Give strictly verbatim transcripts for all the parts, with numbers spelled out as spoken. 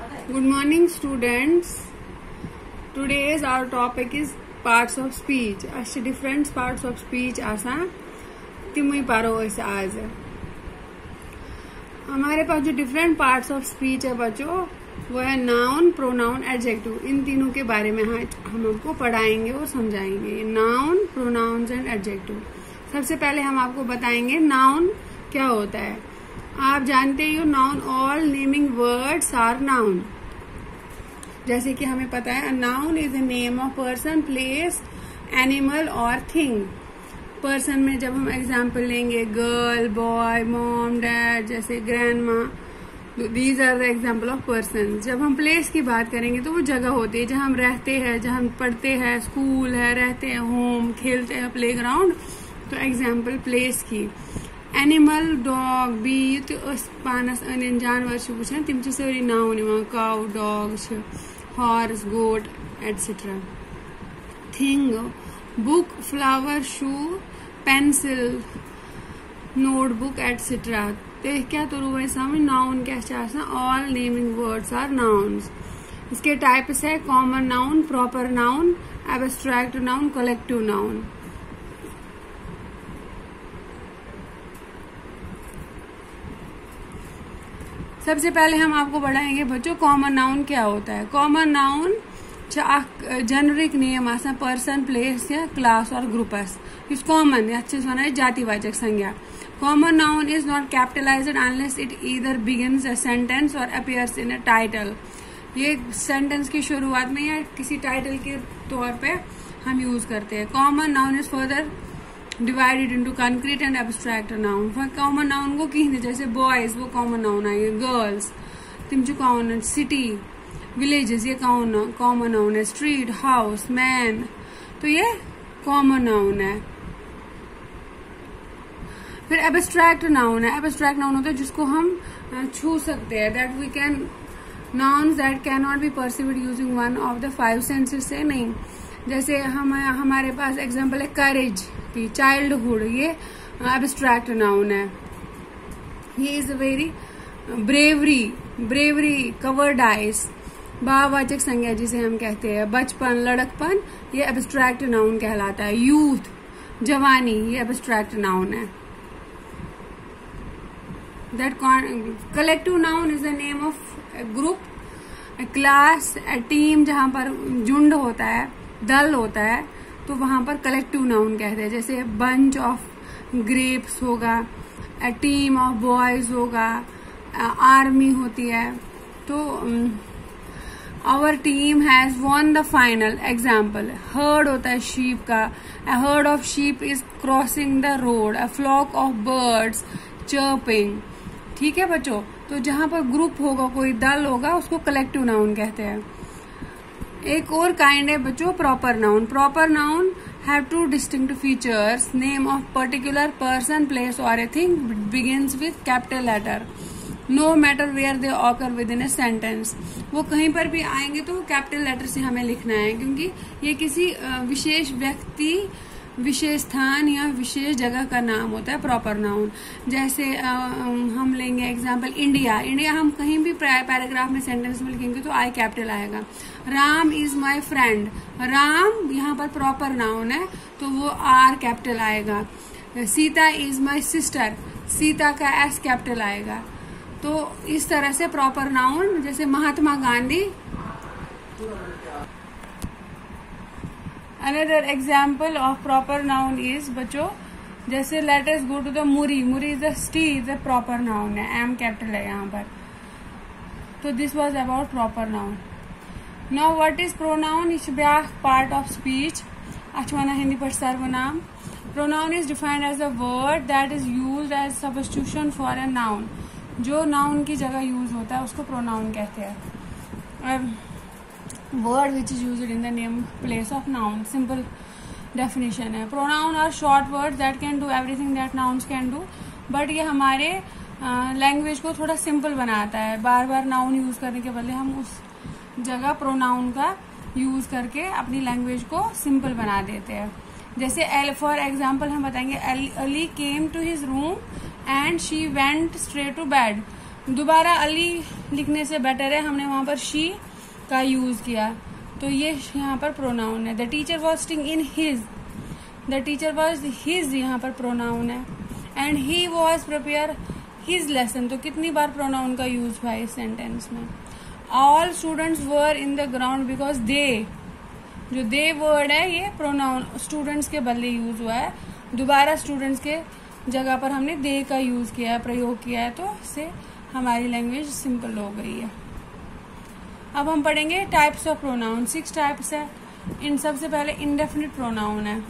Good morning, students. Today's our topic is parts of speech. अच्छे different parts of speech आसान तिमुई पारो ऐसे आज हमारे पास जो different parts of speech है बच्चों वो है noun, pronoun, adjective. इन तीनों के बारे में हम आपको पढ़ाएंगे और समझाएंगे. noun, pronouns and adjective. सबसे पहले हम आपको बताएंगे noun क्या होता है. आप जानते ही हो noun all naming words are noun. जैसे कि हमें पता है noun is a name of person, place, animal और थिंग. पर्सन में जब हम एग्जाम्पल लेंगे गर्ल, बॉय, मॉम, डैड, जैसे ग्रैंड माँ, these are the example of person. जब हम प्लेस की बात करेंगे तो वो जगह होती है जहाँ हम रहते हैं, जहाँ हम पढ़ते हैं, स्कूल है, रहते हैं, होम, खेलते हैं, प्ले ग्राउंड. तो एग्जाम्पल प्लेस की. एनिमल, डॉग, बी पानस अन जानवर वुचान तिम सारी noun cow, dog, horse, goat etcetera. Thing, book, flower, shoe, pencil, notebook etcetera. क्या तो समझ नाउन क्या all naming words are nouns. इसके टाइप्स है common noun, proper noun, abstract noun, collective noun. सबसे पहले हम आपको बढ़ाएंगे बच्चों कॉमन नाउन क्या होता है. Common noun generic name as a person, place या क्लास और ग्रुपस. इस कॉमन अच्छे से है जातिवाचक संज्ञा. Common noun is not capitalized unless it either begins a sentence or appears in a title. ये सेंटेंस की शुरुआत में या किसी टाइटल के तौर पे हम यूज करते हैं. Common noun is further divided into concrete and abstract noun. Common noun को कहीं जैसे बॉयज वो कॉमन नाउन आएंगे, गर्ल्स तिम जो कॉमन, सिटी, विलेजेस ये कॉमन नाउन है, स्ट्रीट, हाउस, मैन, तो ये कॉमन नाउन है. फिर एब्स्ट्रैक्ट नाउन है. एब्स्ट्रैक्ट नाउन होता है जिसको हम छू सकते हैं, that we can nouns that can not be perceived using one of the five senses से नहीं. जैसे हम हमारे पास एग्जाम्पल है करेज की, चाइल्डहुड, ये एब्स्ट्रैक्ट नाउन है. He is very bravery, bravery, cowardice, भाववाचक संज्ञा जिसे हम कहते हैं. बचपन, लड़कपन, ये एब्स्ट्रैक्ट नाउन कहलाता है. यूथ, जवानी, ये एब्स्ट्रैक्ट नाउन है. That collective noun is the name of group, class, team, जहां पर झुंड होता है, दल होता है, तो वहां पर कलेक्टिव नाउन कहते हैं. जैसे बंच ऑफ ग्रेप्स होगा, अ टीम ऑफ बॉयज होगा, आर्मी होती है. तो our team has won the final. Example herd होता है शीप का. A herd of sheep is crossing the road. A flock of birds chirping. ठीक है बच्चों. तो जहां पर ग्रुप होगा, कोई दल होगा, उसको कलेक्टिव नाउन कहते हैं. एक और काइंड है बच्चों proper noun. Proper noun have two distinct features. Name of particular person, place or a thing begins with capital letter, no matter where they occur within a sentence. वो कहीं पर भी आएंगे तो कैपिटल लेटर से हमें लिखना है, क्योंकि ये किसी विशेष व्यक्ति, विशेष स्थान या विशेष जगह का नाम होता है प्रॉपर नाउन. जैसे आ, हम लेंगे एग्जाम्पल इंडिया. इंडिया हम कहीं भी पैराग्राफ में, सेंटेंस में लिखेंगे तो आई कैपिटल आएगा. Ram is my friend. Ram यहाँ पर प्रॉपर नाउन है तो वो आर कैपिटल आएगा. Sita is my sister. Sita का एस कैपिटल आएगा. तो इस तरह से प्रॉपर नाउन. जैसे Mahatma Gandhi. Another example of proper noun is बच्चों जैसे let us go to the Murree. Murree is the T is the proper noun है, एम कैपिटल है यहाँ पर. तो this was about proper noun. Now what is pronoun? यह ब्याख part of speech. अच्छा वना हिंदी पर सर्वनाम. Pronoun is defined as a word that is used as substitution for a noun. जो noun की जगह यूज होता है उसको pronoun कहते हैं. Word which is used in the name place of noun. Simple definition है. Pronoun are short words that can do everything that nouns can do. But ये हमारे लैंग्वेज uh, को थोड़ा सिंपल बनाता है. बार बार नाउन यूज करने के बदले हम उस जगह प्रोनाउन का यूज करके अपनी लैंग्वेज को सिंपल बना देते हैं. जैसे फॉर एग्जाम्पल हम बताएंगे Ali came to his room and she went straight to bed. दोबारा अली लिखने से बेटर है, हमने वहां पर शी का यूज किया, तो ये यहाँ पर प्रोनाउन है। The teacher was sitting in his, the teacher was his यहाँ पर प्रोनाउन है। And he was prepare his lesson, तो कितनी बार प्रोनाउन का यूज हुआ है इस सेंटेंस में। All students were in the ground because they, जो दे वर्ड है ये प्रोनाउन स्टूडेंट्स के बदले यूज हुआ है। दोबारा स्टूडेंट्स के जगह पर हमने दे का यूज किया है, प्रयोग किया है, तो इससे हमारी लैंग्वेज सिंपल हो गई है। अब हम पढ़ेंगे types of pronoun. Six types है। इन सबसे पहले इंडेफिनिट प्रोनाउन है।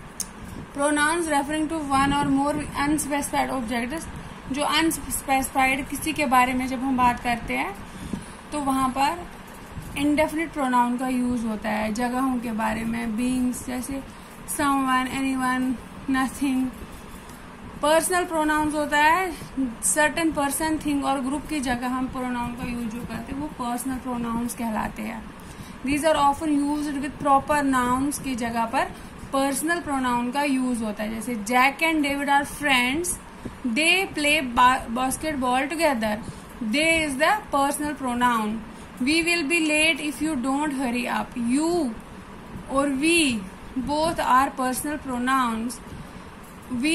Pronouns referring to one or more unspecified objects, जो अनस्पेसिफाइड किसी के बारे में जब हम बात करते हैं तो वहां पर इंडेफिनिट प्रोनाउन का यूज होता है। जगहों के बारे में, बीइंग्स जैसे someone, anyone, nothing. Personal pronouns होता है सर्टेन पर्सन, थिंग और ग्रुप की जगह हम प्रोनाउन का यूज जो करते हैं वो पर्सनल प्रोनाउंस कहलाते हैं। These are often used with proper nouns की जगह पर पर्सनल प्रोनाउन का यूज होता है। जैसे Jack and David are friends, they play basketball together, they is the personal pronoun. We will be late if you don't hurry up, you or we both are personal pronouns. We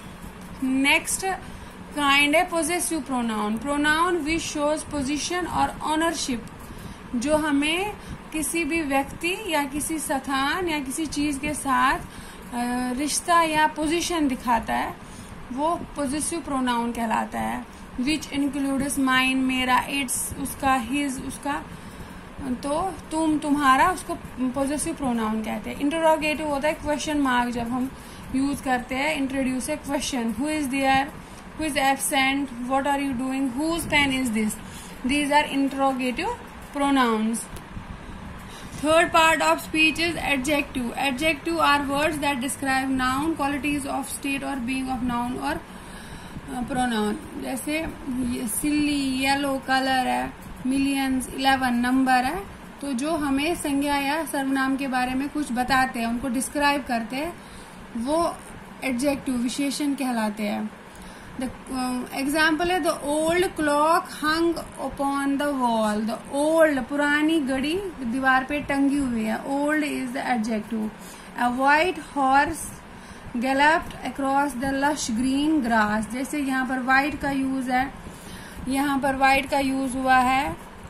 next kind है possessive pronoun, pronoun which shows position और ownership, जो हमें किसी भी व्यक्ति या किसी स्थान या किसी चीज के साथ रिश्ता या पोजीशन दिखाता है, वो possessive pronoun कहलाता है। which includes mine, मेरा, its, उसका, his, उसका, तो तुम, तुम्हारा, उसको पॉजिटिव प्रोनाउन कहते हैं। इंटरोगेटिव होता है क्वेश्चन मार्क, जब हम यूज करते हैं introduce a question, who is there, who is absent, what are you doing, whose pen is this, these are interrogative pronouns. Third part of speech is adjective. Adjective are words that describe noun, qualities of state or being of noun or pronoun. जैसे silly, yellow colour है, millions, eleven number है, तो जो हमें संज्ञा या सर्वनाम के बारे में कुछ बताते हैं, उनको डिस्क्राइब करते हैं, वो एडजेक्टिव विशेषण कहलाते हैं। द एग्जाम्पल है the old clock hung upon the wall, the old पुरानी घड़ी दीवार पे टंगी हुई है, old is the adjective. A white horse galloped across the lush green grass, जैसे यहाँ पर व्हाइट का यूज है, यहाँ पर व्हाइट का यूज हुआ है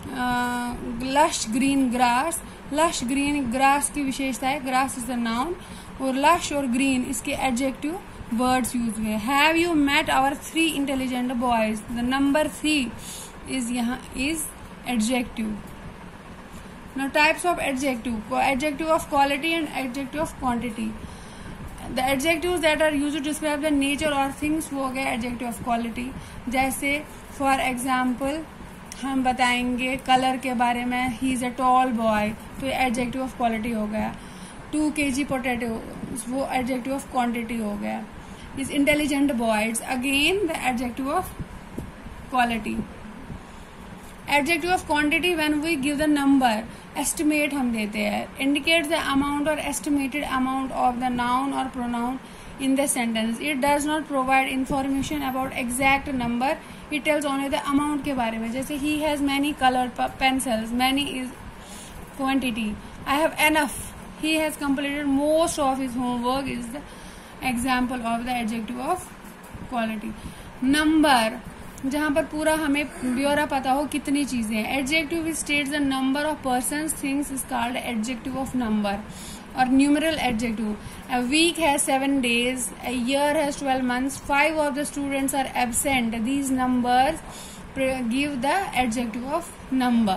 lush green grass. Lush green grass की विशेषता है, ग्रास इज द नाउन, और लश और ग्रीन इसके एडजेक्टिव वर्ड्स यूज हुए। Have you met our three intelligent boys, the number three is यहाँ is adjective. Now types of adjective, adjective of quality and adjective of quantity. The adjectives that are used to describe the nature or things, वो हो गया adjective of quality. जैसे for example हम बताएंगे colour के बारे में, he is a tall boy, तो एडजेक्टिव ऑफ क्वालिटी हो गया। टू के जी पोटेटो, वो एडजेक्टिव ऑफ क्वांटिटी हो गया। Is intelligent boys, again the adjective of quality. Adjective of quantity when we give the number, estimate हम देते हैं, indicate the amount or estimated amount of the noun or pronoun in the sentence. It does not provide information about exact number, it tells only the amount के बारे में। जैसे he has many colored pencils, many is quantity, I have enough, he has completed most of his homework is the example of the adjective of quality. Number, जहाँ पर पूरा हमें ब्यौरा पता हो कितनी चीजें हैं। Adjective states the number of persons, things is called adjective of number or numeral adjective. A week has seven days, a year has twelve months, five of the students are absent. These numbers give the adjective of number.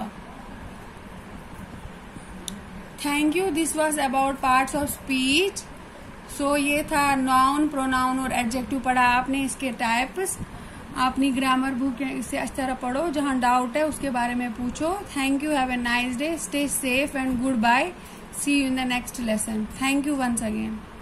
Thank you. This was about parts of speech. So ये था noun, pronoun और adjective पढ़ा आपने, इसके types। अपनी grammar book इससे अच्छी तरह पढ़ो, जहाँ डाउट है उसके बारे में पूछो। Thank you, have a nice day, stay safe and good bye, see you in the next lesson. Thank you once again.